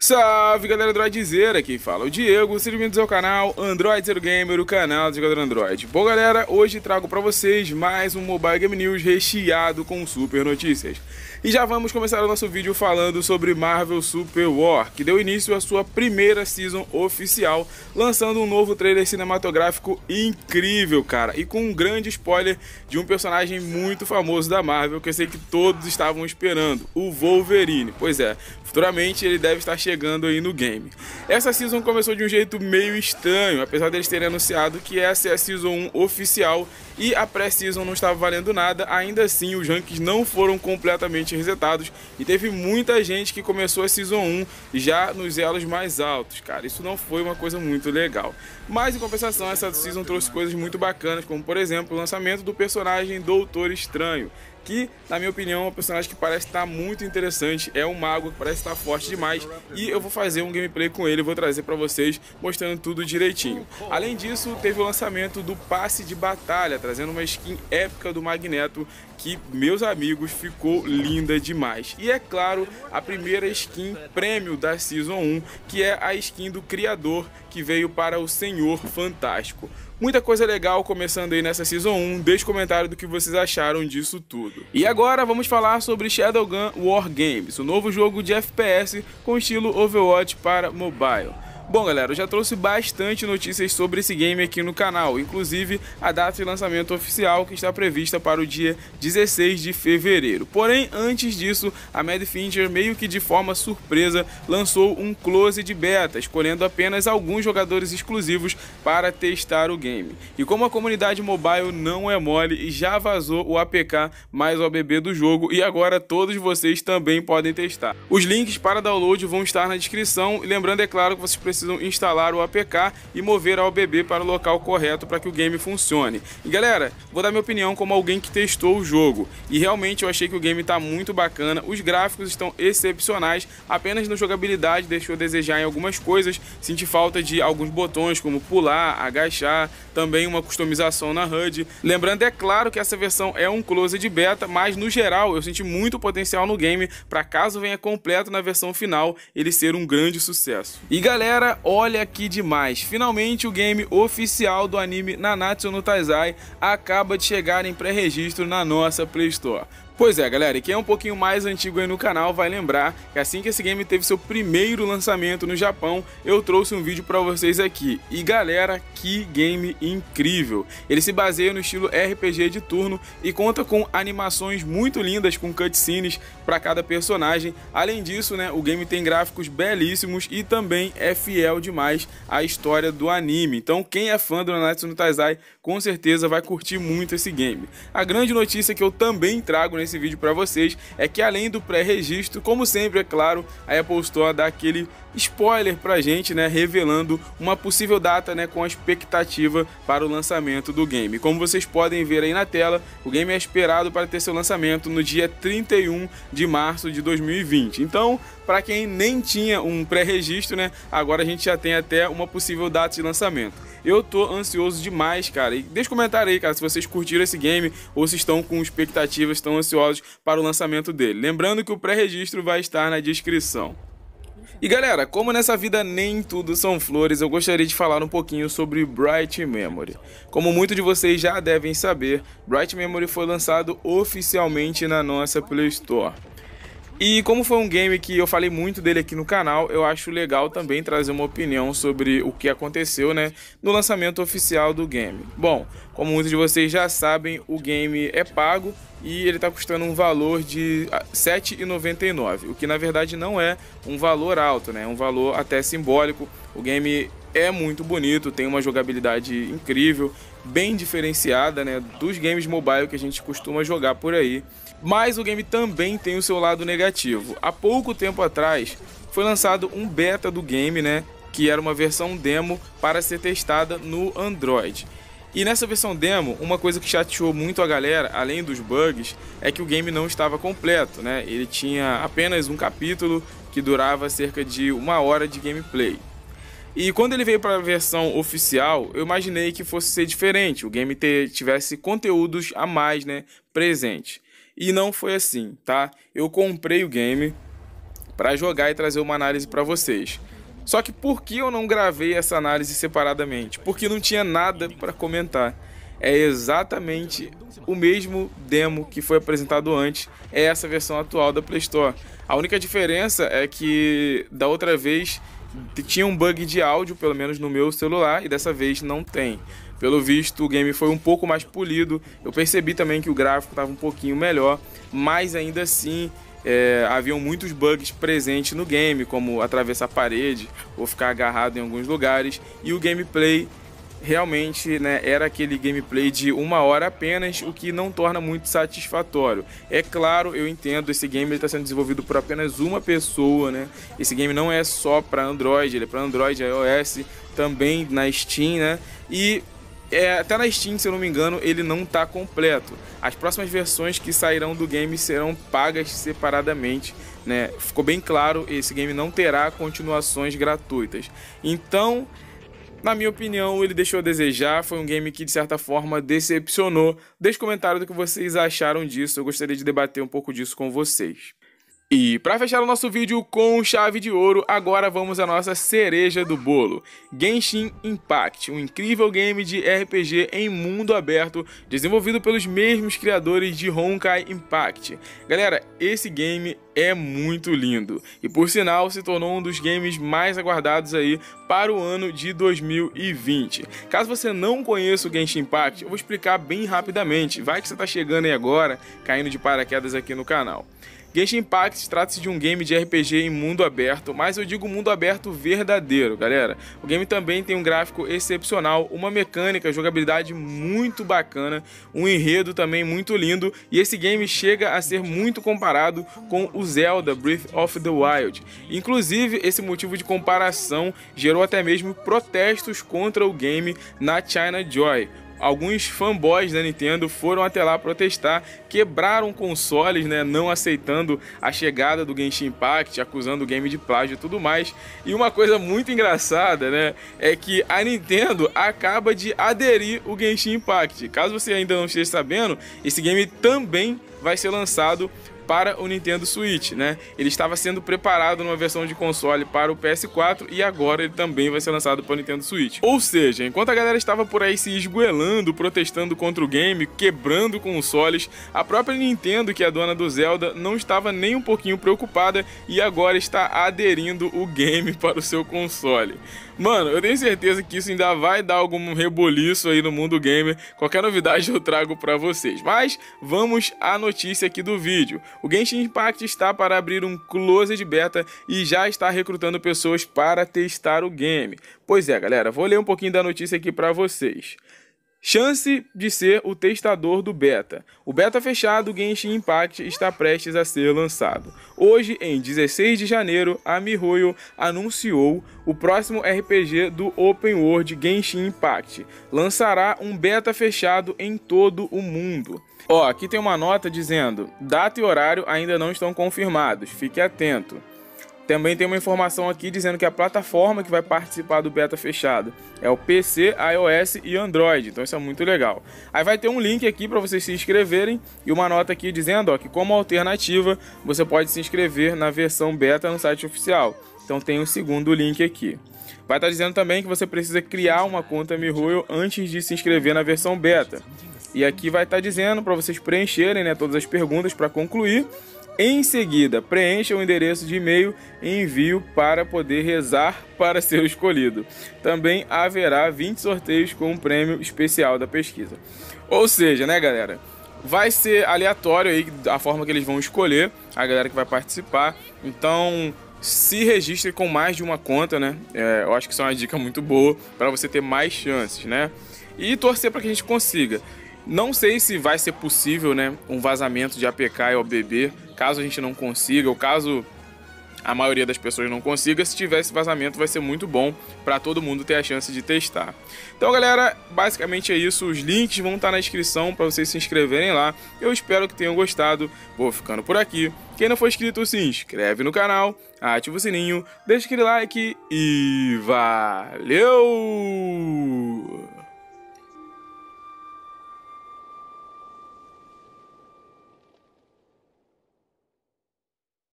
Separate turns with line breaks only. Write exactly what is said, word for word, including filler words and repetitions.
Salve galera Androidzeira, quem fala é o Diego, sejam bem-vindos ao canal Androidzeiro Gamer, o canal do jogador Android. Bom galera, hoje trago pra vocês mais um Mobile Game News recheado com super notícias. E já vamos começar o nosso vídeo falando sobre Marvel Super War, que deu início à sua primeira season oficial, lançando um novo trailer cinematográfico incrível, cara, e com um grande spoiler de um personagem muito famoso da Marvel, que eu sei que todos estavam esperando, o Wolverine. Pois é, futuramente ele deve estar chegando aí no game. Essa season começou de um jeito meio estranho, apesar deles terem anunciado que essa é a season um oficial e a pré-season não estava valendo nada. Ainda assim os rankings não foram completamente resetados e teve muita gente que começou a season um já nos elos mais altos, cara. Isso não foi uma coisa muito legal, mas em compensação essa season trouxe coisas muito bacanas, como por exemplo o lançamento do personagem Doutor Estranho, que, na minha opinião, é um personagem que parece estar muito interessante, é um mago que parece estar forte demais, e eu vou fazer um gameplay com ele, vou trazer pra vocês, mostrando tudo direitinho. Além disso, teve o lançamento do passe de batalha, trazendo uma skin épica do Magneto, que, meus amigos, ficou linda demais. E é claro, a primeira skin prêmio da Season um, que é a skin do criador, que veio para o Senhor Fantástico. Muita coisa legal começando aí nessa Season um, deixe comentário do que vocês acharam disso tudo. E agora vamos falar sobre Shadowgun War Games, o novo jogo de F P S com estilo Overwatch para mobile. Bom galera, eu já trouxe bastante notícias sobre esse game aqui no canal, inclusive a data de lançamento oficial que está prevista para o dia dezesseis de fevereiro. Porém, antes disso, a Mad Fincher meio que de forma surpresa lançou um close de beta, escolhendo apenas alguns jogadores exclusivos para testar o game. E como a comunidade mobile não é mole, e já vazou o A P K mais o A B B do jogo, e agora todos vocês também podem testar. Os links para download vão estar na descrição, e lembrando, é claro, que vocês precisam precisam instalar o A P K e mover a O B B para o local correto para que o game funcione. E galera, vou dar minha opinião como alguém que testou o jogo, e realmente eu achei que o game está muito bacana, os gráficos estão excepcionais, apenas na jogabilidade deixou a desejar em algumas coisas, senti falta de alguns botões como pular, agachar, também uma customização na H U D. Lembrando, é claro que essa versão é um close de beta, mas no geral eu senti muito potencial no game para caso venha completo na versão final ele ser um grande sucesso. E galera, olha que demais, finalmente o game oficial do anime Nanatsu no Taizai acaba de chegar em pré-registro na nossa Play Store. Pois é galera, e quem é um pouquinho mais antigo aí no canal vai lembrar que assim que esse game teve seu primeiro lançamento no Japão, eu trouxe um vídeo pra vocês aqui. E galera, que game incrível! Ele se baseia no estilo R P G de turno e conta com animações muito lindas com cutscenes para cada personagem. Além disso, né, o game tem gráficos belíssimos e também é fiel demais à história do anime. Então quem é fã do Nanatsu no Taizai com certeza vai curtir muito esse game. A grande notícia que eu também trago nesse vídeo para vocês é que além do pré-registro, como sempre, é claro, a Apple Store dá aquele spoiler pra gente, né, revelando uma possível data, né, com a expectativa para o lançamento do game. Como vocês podem ver aí na tela, o game é esperado para ter seu lançamento no dia trinta e um de março de dois mil e vinte. Então, para quem nem tinha um pré-registro, né, agora a gente já tem até uma possível data de lançamento. Eu tô ansioso demais, cara, e deixa um comentário aí, cara, se vocês curtiram esse game ou se estão com expectativas, estão ansiosos para o lançamento dele. Lembrando que o pré-registro vai estar na descrição. E galera, como nessa vida nem tudo são flores, eu gostaria de falar um pouquinho sobre Bright Memory. Como muitos de vocês já devem saber, Bright Memory foi lançado oficialmente na nossa Play Store. E como foi um game que eu falei muito dele aqui no canal, eu acho legal também trazer uma opinião sobre o que aconteceu, né, no lançamento oficial do game. Bom, como muitos de vocês já sabem, o game é pago e ele está custando um valor de sete reais e noventa e nove centavos, o que na verdade não é um valor alto, né, é um valor até simbólico. O game é muito bonito, tem uma jogabilidade incrível, bem diferenciada, né, dos games mobile que a gente costuma jogar por aí. Mas o game também tem o seu lado negativo. Há pouco tempo atrás foi lançado um beta do game, né, que era uma versão demo para ser testada no Android. E nessa versão demo, uma coisa que chateou muito a galera, além dos bugs, é que o game não estava completo, né? Ele tinha apenas um capítulo que durava cerca de uma hora de gameplay. E quando ele veio para a versão oficial, eu imaginei que fosse ser diferente, o game ter, tivesse conteúdos a mais, né, presente. E não foi assim, tá? Eu comprei o game para jogar e trazer uma análise para vocês. Só que por que eu não gravei essa análise separadamente? Porque não tinha nada para comentar. É exatamente o mesmo demo que foi apresentado antes, é essa versão atual da Play Store. A única diferença é que da outra vez tinha um bug de áudio, pelo menos no meu celular, e dessa vez não tem. Pelo visto, o game foi um pouco mais polido. Eu percebi também que o gráfico estava um pouquinho melhor, mas ainda assim é, haviam muitos bugs presentes no game, como atravessar a parede ou ficar agarrado em alguns lugares, e o gameplay realmente, né, era aquele gameplay de uma hora apenas, o que não torna muito satisfatório. É claro, eu entendo, esse game está sendo desenvolvido por apenas uma pessoa, né? Esse game não é só para Android, ele é para Android, iOS, também na Steam, né? E é, até na Steam, se eu não me engano, ele não está completo. As próximas versões que sairão do game serão pagas separadamente, né? Ficou bem claro, esse game não terá continuações gratuitas. Então, na minha opinião, ele deixou a desejar, foi um game que de certa forma decepcionou. Deixe comentário do que vocês acharam disso, eu gostaria de debater um pouco disso com vocês. E para fechar o nosso vídeo com chave de ouro, agora vamos à nossa cereja do bolo. Genshin Impact, um incrível game de R P G em mundo aberto, desenvolvido pelos mesmos criadores de Honkai Impact. Galera, esse game é muito lindo e por sinal se tornou um dos games mais aguardados aí para o ano de dois mil e vinte. Caso você não conheça o Genshin Impact, eu vou explicar bem rapidamente, vai que você está chegando aí agora, caindo de paraquedas aqui no canal. Genshin Impact trata-se de um game de R P G em mundo aberto, mas eu digo mundo aberto verdadeiro, galera. O game também tem um gráfico excepcional, uma mecânica, jogabilidade muito bacana, um enredo também muito lindo, e esse game chega a ser muito comparado com o Zelda Breath of the Wild. Inclusive, esse motivo de comparação gerou até mesmo protestos contra o game na China Joy. Alguns fanboys da Nintendo foram até lá protestar, quebraram consoles, né, não aceitando a chegada do Genshin Impact, acusando o game de plágio e tudo mais. E uma coisa muito engraçada, né, é que a Nintendo acaba de aderir o Genshin Impact. Caso você ainda não esteja sabendo, esse game também vai ser lançado para o Nintendo Switch, né? Ele estava sendo preparado numa versão de console para o P S quatro e agora ele também vai ser lançado para o Nintendo Switch. Ou seja, enquanto a galera estava por aí se esgoelando, protestando contra o game, quebrando consoles, a própria Nintendo, que é a dona do Zelda, não estava nem um pouquinho preocupada e agora está aderindo o game para o seu console. Mano, eu tenho certeza que isso ainda vai dar algum reboliço aí no mundo gamer. Qualquer novidade eu trago para vocês. Mas vamos à notícia aqui do vídeo. O Genshin Impact está para abrir um closed beta e já está recrutando pessoas para testar o game. Pois é, galera, vou ler um pouquinho da notícia aqui para vocês. Chance de ser o testador do beta. O beta fechado Genshin Impact está prestes a ser lançado. Hoje, em dezesseis de janeiro, a MiHoYo anunciou o próximo R P G do Open World Genshin Impact. Lançará um beta fechado em todo o mundo. Ó, aqui tem uma nota dizendo: data e horário ainda não estão confirmados, fique atento. Também tem uma informação aqui dizendo que a plataforma que vai participar do beta fechado é o P C, iOS e Android, então isso é muito legal. Aí vai ter um link aqui para vocês se inscreverem e uma nota aqui dizendo ó, que como alternativa você pode se inscrever na versão beta no site oficial. Então tem um segundo link aqui. Vai estar dizendo também que você precisa criar uma conta MiHoYo antes de se inscrever na versão beta. E aqui vai estar dizendo para vocês preencherem, né, todas as perguntas para concluir. Em seguida, preencha o endereço de e-mail e envio para poder rezar para ser escolhido. Também haverá vinte sorteios com um prêmio especial da pesquisa. Ou seja, né, galera? Vai ser aleatório aí a forma que eles vão escolher a galera que vai participar. Então, se registre com mais de uma conta, né? É, eu acho que isso é uma dica muito boa para você ter mais chances, né? E torcer para que a gente consiga. Não sei se vai ser possível, né, um vazamento de A P K e O B B, caso a gente não consiga, ou caso a maioria das pessoas não consiga. Se tiver esse vazamento vai ser muito bom para todo mundo ter a chance de testar. Então, galera, basicamente é isso. Os links vão estar na descrição para vocês se inscreverem lá. Eu espero que tenham gostado. Vou ficando por aqui. Quem não for inscrito, se inscreve no canal, ativa o sininho, deixa aquele like e valeu!